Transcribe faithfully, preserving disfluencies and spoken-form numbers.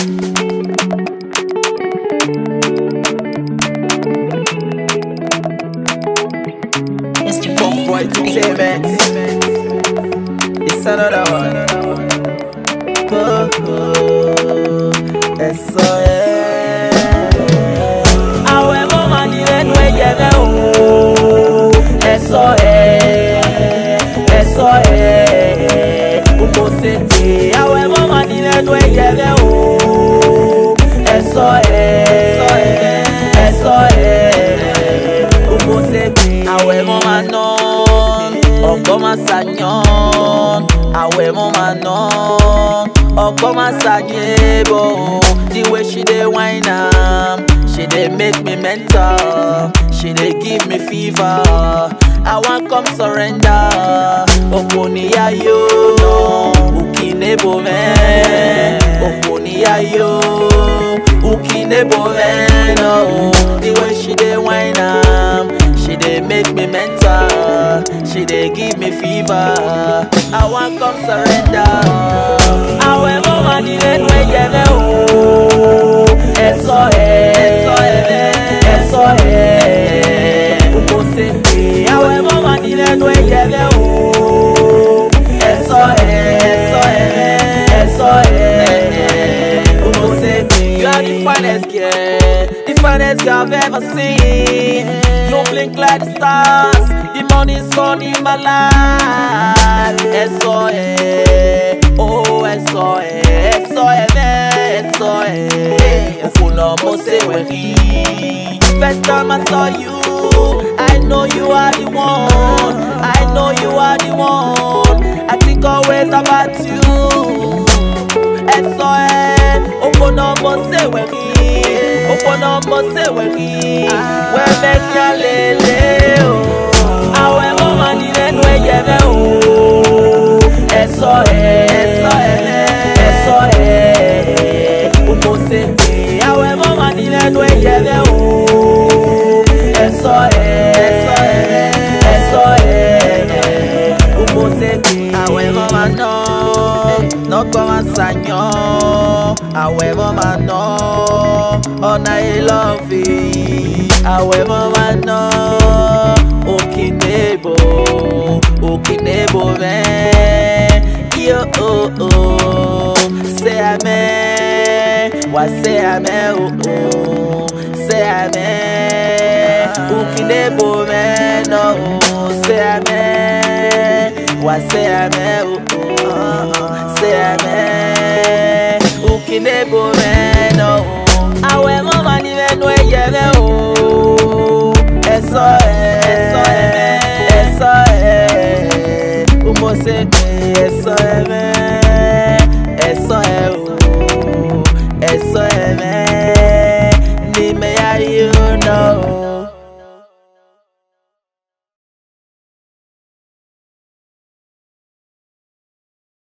Mister Convoy Entertainment. It's another one. Oh, oh, that's so yeah. Our mama didn't wait yet. Oh, that's so yeah. That's so yeah. Uko sente. Our mama didn't wait yet. Oh, that's so yeah. That's so yeah. Uko sente. Our mama non. Ogoma sanyon. Our mama non. Ogoma sanyebo. The way she dey whine am, she dey make me mental. She dey give me fever. I want come surrender. Oponiya yo, no. Ukinebo me. Oponiya yo, ukinebo me, no. The way she dey whine am, she dey make me mental. She dey give me fever. I want come surrender. Our mama didn't wait yet. Oh, eso es, eso es, eso es. Uko sente. Our mama didn't wait yet. Oh, eso es, eso es, eso es. Uko sente. You are the finest girl, the finest girl I've ever seen. You blink like the stars, the morning sun in my life. Eso es, oh eso es, eso es, eso es. Ufuno mo se weri. First time I saw you, I know you are the one. I know you are the one. I think always about you. Eso es, ufuno mo se weri. Ufuno mo se weri. We make ya lele oh. Our mama didn't wait yet oh. Eso es, eso es, eso es. Uko sente. Our mama didn't wait yet oh. Eso es, eso es, eso es. Uko sente. Our mama no, no come sanyo. Our mama no, oh I love you. Our mama no, ukinebo, ukinebo me. Yo oh oh, say amen, wa say amen oh oh, say amen, ukinebo me no, say amen, wa say amen oh oh, say amen, ukinebo me no. Our mama didn't wait yet oh, eso es, eso es, eso es. Umo se